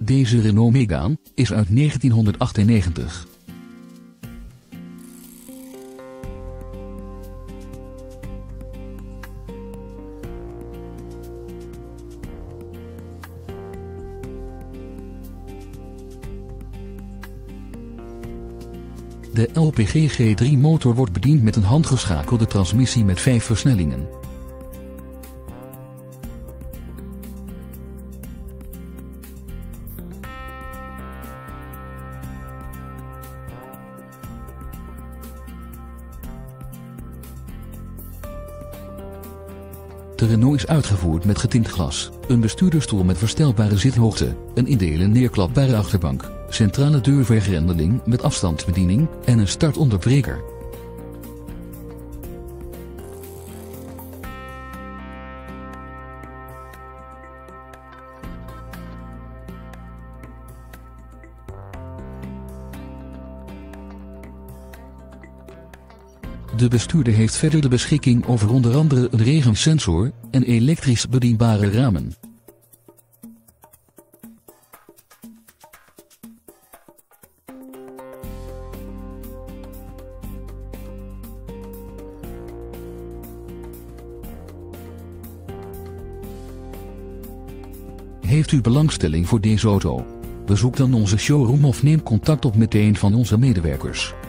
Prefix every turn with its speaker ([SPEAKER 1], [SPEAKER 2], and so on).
[SPEAKER 1] Deze Renault Megane is uit 1998. De LPG G3 motor wordt bediend met een handgeschakelde transmissie met 5 versnellingen. De Renault is uitgevoerd met getint glas, een bestuurdersstoel met verstelbare zithoogte, een indelen neerklapbare achterbank, centrale deurvergrendeling met afstandsbediening en een startonderbreker. De bestuurder heeft verder de beschikking over onder andere een regensensor en elektrisch bedienbare ramen. Heeft u belangstelling voor deze auto? Bezoek dan onze showroom of neem contact op met een van onze medewerkers.